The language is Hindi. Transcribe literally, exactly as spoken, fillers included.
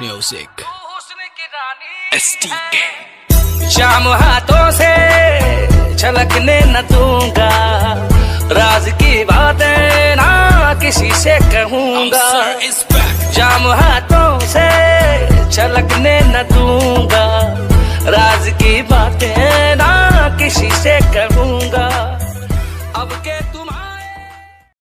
म्यूजिक एस टी के। शाम हाथों से छलकने न दूंगा, राज की बातें ना किसी से कहूंगा। शाम हाथों से छलकने न दूंगा,